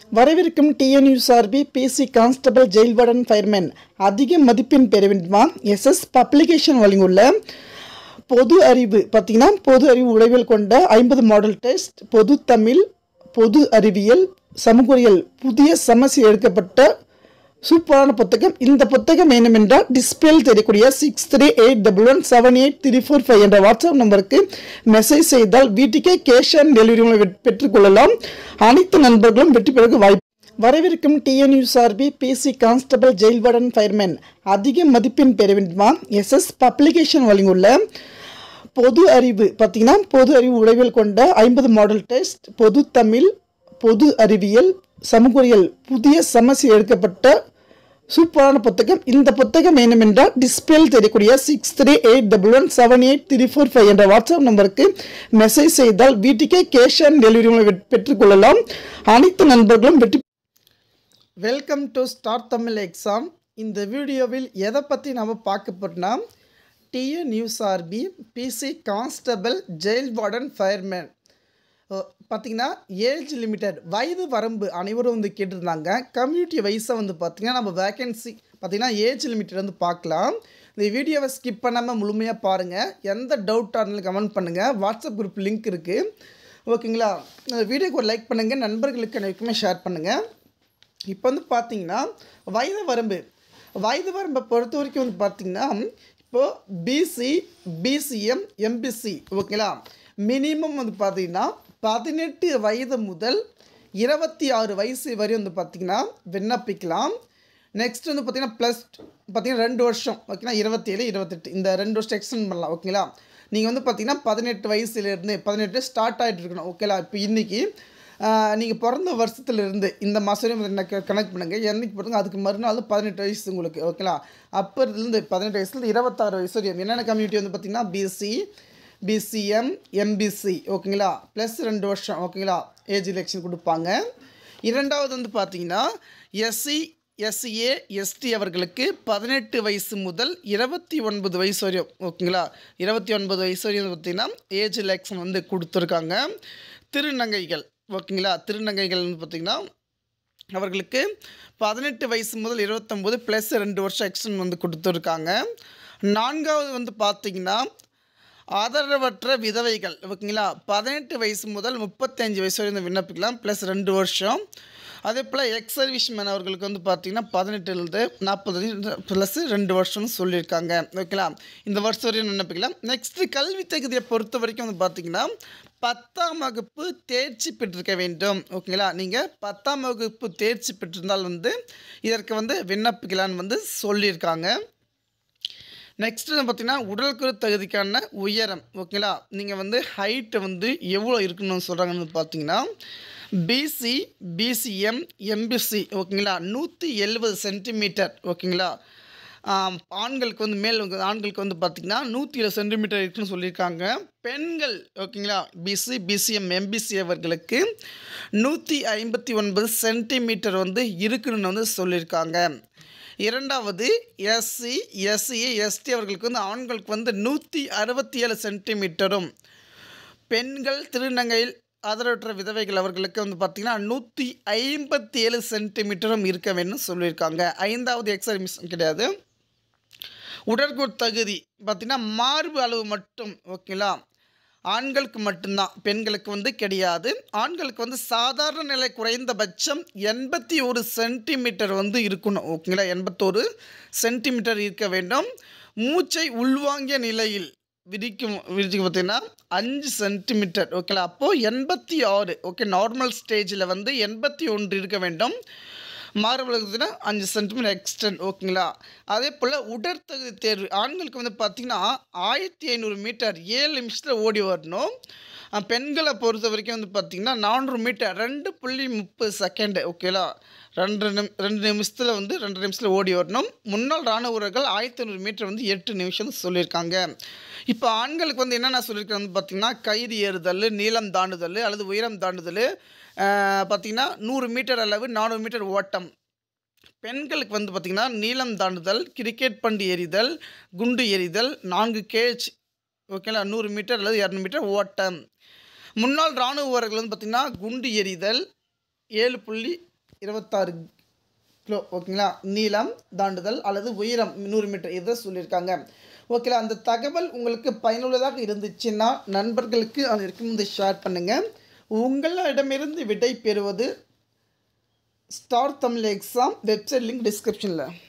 வரவிருக்கும் TNUSRB PC Constable Jail Warden Firemen அதிக மதிப்பெண் பெற வேண்டுமா SS பப்ளிகேஷன் வழங்கியுள்ள பொது அறிவு பார்த்தீங்கன்னா பொது அறிவு உளவியல் கொண்ட 50 மாடல் டெஸ்ட் பொது தமிழ் பொது அறிவியல் சமூகவியல் புதிய சமஸ்யை எடுக்கப்பட்ட சூப்பரான புத்தகம். இந்த புத்தகம் வேண்டுமென்றால் டிஸ்பிளேயில் தெரியக்கூடிய 6381178345 என்ற வாட்ஸ்அப் நம்பருக்கு மெசேஜ் செய்தால் வீட்டுக்கே கேஷ் ஆன் டெலிவரி பெற்றுக்கொள்ளலாம். அனைத்து நண்பர்களும் வெற்றி பெற வாய்ப்பு. வரவிருக்கும் TNUSRB PC Constable Jail Warden Firemen அதிக மதிப்பெண் பெற வேண்டுமா SS பப்ளிகேஷன் வழங்கியுள்ள பொது அறிவு பார்த்தீங்கன்னா பொது அறிவு உளவியல் கொண்ட 50 மாடல் டெஸ்ட் பொது தமிழ் பொது அறிவியல் சமூகவியல் புதிய சமஸ்யை எடுக்கப்பட்ட சூப்பரான புத்தகம். இந்த புத்தகம் வேண்டுமென்றால் டிஸ்பிளேயில் தெரியக்கூடிய 6381178345 என்ற வாட்ஸ்அப் நம்பருக்கு மெசேஜ் செய்தால் வீட்டுக்கே கேஷ் ஆன் டெலிவரி பெற்றுக்கொள்ளலாம். அனைத்து நண்பர்களும் வெற்றி. Welcome to start Tamil exam. இந்த வீடியோவில் எதை பற்றி நம்ம பார்க்க போறோம்னா TNUSRB PC Constable Jail Warden Firemen பார்த்திங்கன்னா ஏஜ் லிமிட்டட் வயது வரம்பு அனைவரும் வந்து கேட்டிருந்தாங்க. கம்யூனிட்டி வைஸாக வந்து பார்த்திங்கன்னா நம்ம வேக்கன்சி பார்த்திங்கன்னா ஏஜ் லிமிட்டட் வந்து பார்க்கலாம். இந்த வீடியோவை ஸ்கிப் பண்ணாமல் முழுமையாக பாருங்கள். எந்த டவுட்டாக இருந்தாலும் கமெண்ட் பண்ணுங்கள். வாட்ஸ்அப் குரூப் லிங்க் இருக்குது, ஓகேங்களா? வீடியோக்கு ஒரு லைக் பண்ணுங்கள், நண்பர்களுக்கு எனக்குமே ஷேர் பண்ணுங்கள். இப்போ வந்து பார்த்திங்கன்னா வயது வரம்பை பொறுத்த வரைக்கும் வந்து பார்த்திங்கன்னா இப்போது பிசி பிசிஎம் எம்பிசி ஓகேங்களா, மினிமம் வந்து பார்த்திங்கன்னா 18 வயது முதல் 26 வயசு வரை வந்து பார்த்திங்கன்னா விண்ணப்பிக்கலாம். நெக்ஸ்ட் வந்து பார்த்திங்கன்னா ப்ளஸ் பார்த்திங்கன்னா 2 வருஷம் ஓகேங்களா, 27 28 இந்த 2 வருஷம் எக்ஸ்டெண்ட் பண்ணலாம் ஓகேங்களா. நீங்கள் வந்து பார்த்திங்கன்னா 18 வயசுலேருந்து 18 ஸ்டார்ட் ஆகிட்டு இருக்கணும் ஓகேங்களா. இப்போ இன்றைக்கி நீங்கள் பிறந்த வருஷத்துலேருந்து இந்த மாதம் கனெக்ட் பண்ணுங்கள். என்றைக்கு பிறந்தங்க அதுக்கு மறுநாள் 18 வயசு உங்களுக்கு ஓகேங்களா. அப்போ இருந்து 18 வயசுலேருந்து 26 வயசு வரையும் என்னென்ன கம்யூனிட்டி வந்து பார்த்திங்கன்னா பிசி பிசிஎம் எம்பிசி ஓகேங்களா, ப்ளஸ் 2 வருஷம் ஓகேங்களா ஏஜ் எலெக்ஷன் கொடுப்பாங்க. இரண்டாவது வந்து பார்த்திங்கன்னா எஸ்சி எஸ்சிஏ எஸ்டி அவர்களுக்கு 18 வயசு முதல் 29 வயசு வரையும் ஓகேங்களா, 29 வயசு வரையும் பார்த்திங்கன்னா ஏஜ் எலெக்ஷன் வந்து கொடுத்துருக்காங்க. திருநங்கைகள் ஓகேங்களா, திருநங்கைகள் வந்து பார்த்திங்கன்னா அவர்களுக்கு 18 வயசு முதல் 29 ப்ளஸ் 2 வருஷம் எக்ஸ்டெண்ட் வந்து கொடுத்துருக்காங்க. நான்காவது வந்து பார்த்திங்கன்னா ஆதரவற்ற விதவைகள் ஓகேங்களா, 18 வயசு முதல் 35 வயசு வரை விண்ணப்பிக்கலாம் ப்ளஸ் 2 வருஷம். அதே போல் எக்ஸ் சர்வீஸ் மேன் அவர்களுக்கு வந்து பார்த்திங்கன்னா 18லேருந்து 40 ப்ளஸ் 2 வருஷம்னு சொல்லியிருக்காங்க ஓகேங்களா. இந்த வருஷம் வரையும் விண்ணப்பிக்கலாம். நெக்ஸ்ட்டு கல்வி தகுதியை பொறுத்த வரைக்கும் வந்து பார்த்திங்கன்னா 10ஆம் வகுப்பு தேர்ச்சி பெற்றிருக்க வேண்டும் ஓகேங்களா. நீங்கள் 10ஆம் வகுப்பு தேர்ச்சி பெற்றிருந்தால் வந்து இதற்கு வந்து விண்ணப்பிக்கலான்னு வந்து சொல்லியிருக்காங்க. நெக்ஸ்ட்டு பார்த்திங்கன்னா உடல்குறு தகுதிக்கான உயரம் ஓகேங்களா, நீங்கள் வந்து ஹைட்டு வந்து எவ்வளோ இருக்குன்னு சொல்கிறாங்கன்னு பார்த்திங்கன்னா பிசி பிசிஎம் எம்பிசி ஓகேங்களா 170 சென்டிமீட்டர் ஓகேங்களா. ஆண்களுக்கு வந்து ஆண்களுக்கு வந்து பார்த்திங்கன்னா 107 சென்டிமீட்டர் இருக்குன்னு சொல்லியிருக்காங்க. பெண்கள் ஓகேங்களா பிசி பிசிஎம் எம்பிசி அவர்களுக்கு 159 சென்டிமீட்டர் வந்து இருக்குன்னு வந்து சொல்லியிருக்காங்க. இரண்டாவது எஸ்சி எஸ்சிஏ எஸ்டி அவர்களுக்கு வந்து ஆண்களுக்கு வந்து 167 சென்டிமீட்டரும், பெண்கள் திருநங்கையில் ஆதரவற்ற விதவைகள் அவர்களுக்கு வந்து பார்த்திங்கன்னா 157 சென்டிமீட்டரும் இருக்க வேண்டும் சொல்லியிருக்காங்க. ஐந்தாவது எக்ஸர்மிஷன் கிடையாது. உடற்கூறு தகுதி பார்த்திங்கன்னா மார்பு அளவு மட்டும் ஓகேங்களா, ஆண்களுக்கு மட்டும்தான், பெண்களுக்கு வந்து கிடையாது. ஆண்களுக்கு வந்து சாதாரண நிலை குறைந்தபட்சம் 81 சென்டிமீட்டர் வந்து இருக்கணும் ஓகேங்களா, 81 சென்டிமீட்டர் இருக்க வேண்டும். மூச்சை உள்வாங்கிய நிலையில் விரிச்சு பார்த்திங்கன்னா 5 சென்டிமீட்டர் ஓகேங்களா, அப்போது 86 ஓகே. நார்மல் ஸ்டேஜில் வந்து 81 இருக்க வேண்டும். மார்பளவுக்குன்னா 5 சென்டிமீட்டர் எக்ஸ்டெண்ட் ஓகேங்களா. அதே போல் உடற்தகுதி தேர்வு ஆண்களுக்கு வந்து பார்த்திங்கன்னா 1500 மீட்டர் 7 நிமிஷத்தில் ஓடி வரணும். பெண்களை பொறுத்த வரைக்கும் வந்து பார்த்திங்கன்னா 400 மீட்டர் 2.30 செகண்டு ஓகேங்களா, 2 நிமிஷத்தில் வந்து 2 நிமிஷத்தில் ஓடி வரணும். முன்னாள் இராணுவ வீரர்கள் 1500 மீட்டர் வந்து 8 நிமிஷம் சொல்லியிருக்காங்க. இப்போ ஆண்களுக்கு வந்து என்னென்ன சொல்லியிருக்காங்க வந்து பார்த்திங்கன்னா கயிறு ஏறுதல், நீளம் தாண்டுதல் அல்லது உயரம் தாண்டுதல் பார்த்திங்கன்னா 100 மீட்டர் அளவு 400 மீட்டர் ஓட்டம். பெண்களுக்கு வந்து பார்த்திங்கன்னா நீளம் தாண்டுதல், கிரிக்கெட் பந்து எறிதல், குண்டு எறிதல், 4 கேஜ் ஓகேங்களா 100 மீட்டர் அல்லது 200 மீட்டர் ஓட்டம். முன்னாள் இராணுவ வீரர்கள் வந்து பார்த்திங்கன்னா குண்டு எறிதல், 7 26 கிலோ ஓகேங்களா. நீளம் தாண்டுதல் அல்லது உயரம் 100 மீட்டர் இதை சொல்லியிருக்காங்க. ஓகேங்களா. அந்த தகவல் உங்களுக்கு பயனுள்ளதாக இருந்துச்சுன்னா நண்பர்களுக்கு அதற்கு வந்து ஷேர் பண்ணுங்கள். உங்களிடமிருந்து விடை பெறுவது star Tamil exam website link டிஸ்கிரிப்ஷனில்.